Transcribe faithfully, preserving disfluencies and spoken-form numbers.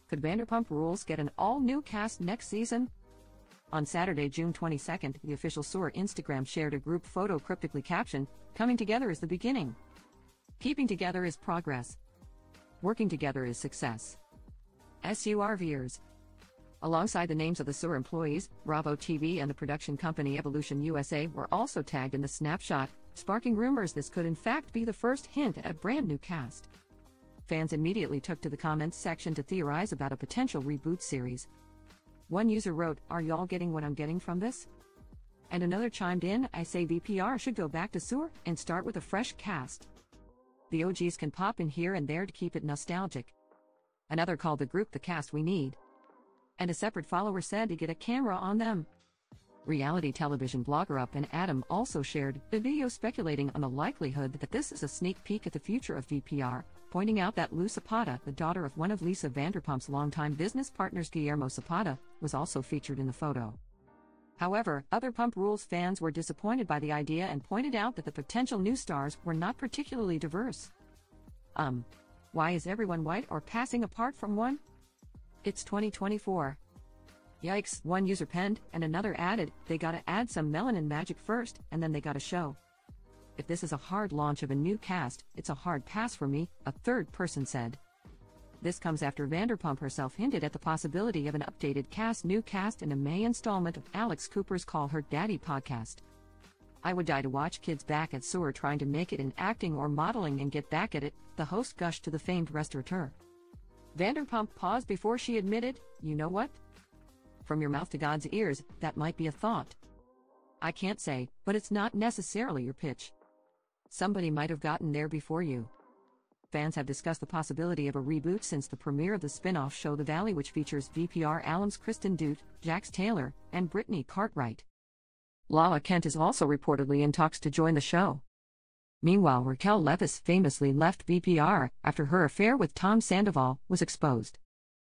Could Vanderpump Rules get an all-new cast next season? On Saturday, June twenty-second, the official Soar Instagram shared a group photo cryptically captioned, "Coming together is the beginning. Keeping together is progress. Working together is success." SURVers. Alongside the names of the Soar employees, Bravo T V and the production company Evolution U S A were also tagged in the snapshot, sparking rumors this could in fact be the first hint at a brand new cast. Fans immediately took to the comments section to theorize about a potential reboot series. One user wrote, "Are y'all getting what I'm getting from this?" And another chimed in, "I say V P R should go back to Soar and start with a fresh cast. The O Gs can pop in here and there to keep it nostalgic." Another called the group the cast we need. And a separate follower said to get a camera on them. Reality television blogger Up and Adam also shared a video speculating on the likelihood that this is a sneak peek at the future of V P R, pointing out that Lou Zapata, the daughter of one of Lisa Vanderpump's longtime business partners Guillermo Zapata, was also featured in the photo. However, other Pump Rules fans were disappointed by the idea and pointed out that the potential new stars were not particularly diverse. Um, why is everyone white or passing apart from one? It's twenty twenty-four. Yikes, one user penned, and another added, "They gotta add some melanin magic first, and then they gotta show." "If this is a hard launch of a new cast, it's a hard pass for me," a third person said. This comes after Vanderpump herself hinted at the possibility of an updated cast new cast in a May installment of Alex Cooper's Call Her Daddy podcast. "I would die to watch kids back at Soar trying to make it in acting or modeling and get back at it," the host gushed to the famed restaurateur. Vanderpump paused before she admitted, "You know what? From your mouth to God's ears, that might be a thought. I can't say, but it's not necessarily your pitch. Somebody might have gotten there before you." Fans have discussed the possibility of a reboot since the premiere of the spin-off show The Valley, which features V P R alums Kristen Dutt, Jax Taylor, and Brittany Cartwright. Lala Kent is also reportedly in talks to join the show. Meanwhile, Raquel Leviss famously left V P R after her affair with Tom Sandoval was exposed.